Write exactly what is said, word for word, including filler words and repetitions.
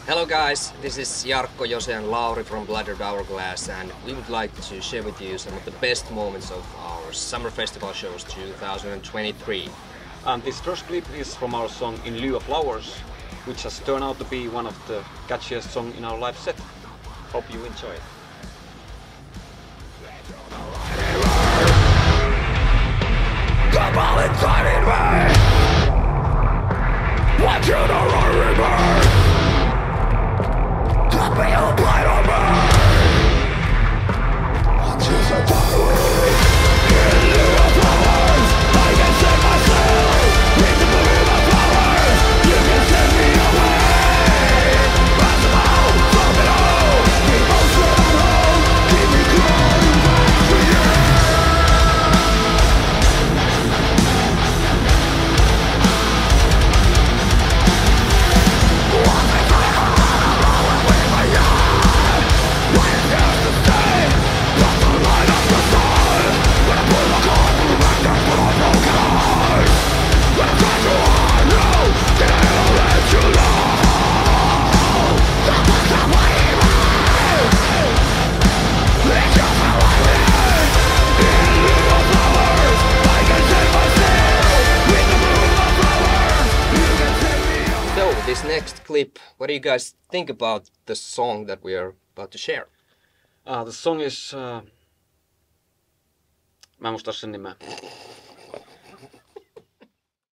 Hello guys, this is Jarkko, Jose and Lauri from Bloodred Hourglass, and we would like to share with you some of the best moments of our summer festival shows two thousand twenty-three. And this first clip is from our song In Lieu of Flowers, which has turned out to be one of the catchiest songs in our live set. Hope you enjoy it. Come all inside in me. Want you to run reverse. To be a blind on me. Want you so tired. In lieu of flowers, I can save myself. In the bloom of flowers, you can send me away. Pass them out, from it all. Keep on straight on home. Keep me going back to you. This next clip, what do you guys think about the song that we are about to share? Uh, the song is... Uh... Mä en muista sen nimeä.